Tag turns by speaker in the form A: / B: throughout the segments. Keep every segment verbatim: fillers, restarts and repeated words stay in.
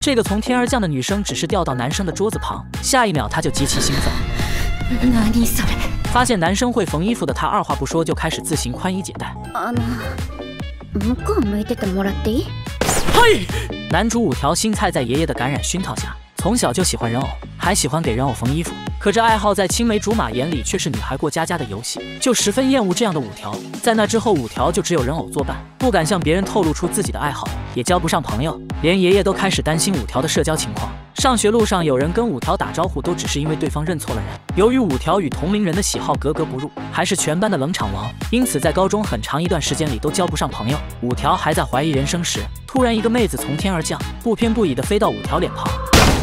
A: 这个从天而降的女生只是掉到男生的桌子旁，下一秒她就极其兴奋。发现男生会缝衣服的她，二话不说就开始自行宽衣解带。嘿，男主五条新菜在爷爷的感染熏陶下，从小就喜欢人偶，还喜欢给人偶缝衣服。可这爱好在青梅竹马眼里却是女孩过家家的游戏，就十分厌恶这样的五条。在那之后，五条就只有人偶作伴，不敢向别人透露出自己的爱好，也交不上朋友，连爷爷都开始担心五条的社交情况。上学路上有人跟五条打招呼，都只是因为对方认错了人。由于五条与同龄人的喜好格格不入，还是全班的冷场王，因此在高中很长一段时间里都交不上朋友。五条还在怀疑人生时，突然一个妹子从天而降，不偏不倚地飞到五条脸庞。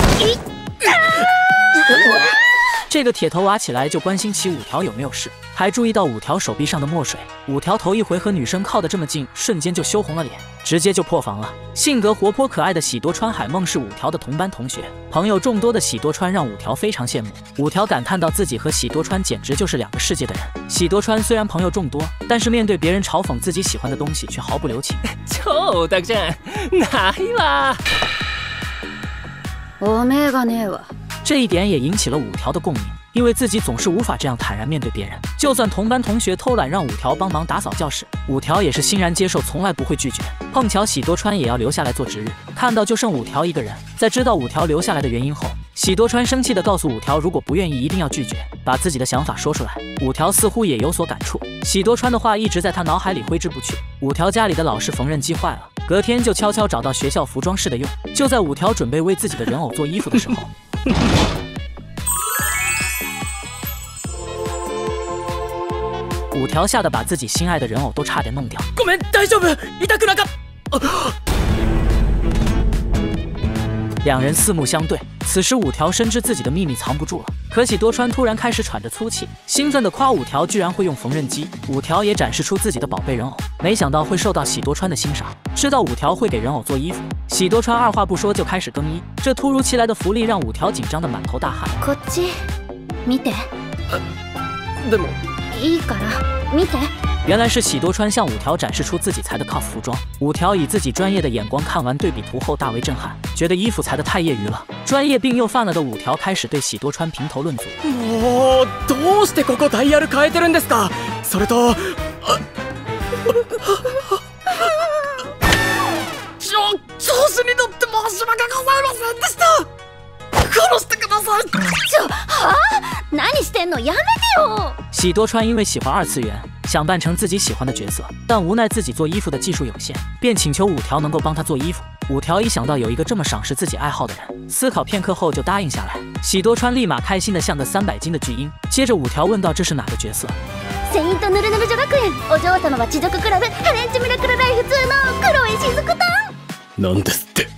A: 这个铁头娃起来就关心起五条有没有事，还注意到五条手臂上的墨水。五条头一回和女生靠得这么近，瞬间就羞红了脸，直接就破防了。性格活泼可爱的喜多川海梦是五条的同班同学，朋友众多的喜多川让五条非常羡慕。五条感叹到自己和喜多川简直就是两个世界的人。喜多川虽然朋友众多，但是面对别人嘲讽自己喜欢的东西却毫不留情。
B: 超大ちゃん、ないわ。
C: おめえがねえわ。
A: 这一点也引起了五条的共鸣，因为自己总是无法这样坦然面对别人。就算同班同学偷懒让五条帮忙打扫教室，五条也是欣然接受，从来不会拒绝。碰巧喜多川也要留下来做值日，看到就剩五条一个人。在知道五条留下来的原因后，喜多川生气地告诉五条，如果不愿意一定要拒绝，把自己的想法说出来。五条似乎也有所感触，喜多川的话一直在他脑海里挥之不去。五条家里的老式缝纫机坏了，隔天就悄悄找到学校服装室的用。就在五条准备为自己的人偶做衣服的时候，五条吓得把自己心爱的人偶都差点弄掉。
B: ごめん、大丈夫、痛くなかった。
A: 两人四目相对，此时五条深知自己的秘密藏不住了。可喜多川突然开始喘着粗气，兴奋地夸五条居然会用缝纫机。五条也展示出自己的宝贝人偶，没想到会受到喜多川的欣赏。知道五条会给人偶做衣服，喜多川二话不说就开始更衣。这突如其来的福利让五条紧张得满头大汗。
C: こっち見て。
B: でも
C: いいから見て。
A: 原来是喜多川向五条展示出自己裁的 C O S 服装。五条以自己专业的眼光看完对比图后大为震撼，觉得衣服裁得太业余了。专业病又犯了的五条开始对喜多川评头论足。
B: もうどうしてここダイヤル変えてるんですか。それとちょ調子に乗って申し訳ございませんでした。殺してください。
C: ちょ、はあ？何してんの？やめてよ！
A: 喜多川因为喜欢二次元，想扮成自己喜欢的角色，但无奈自己做衣服的技术有限，便请求五条能够帮他做衣服。五条一想到有一个这么赏识自己爱好的人，思考片刻后就答应下来。喜多川立马开心的像个三百斤的巨婴。接着五条问道：“这是哪个角色？”
C: セイントヌルヌル女学園お嬢様は地獄クラブハレンチミラクルライフツーの黒石づくたん。
B: なんですって。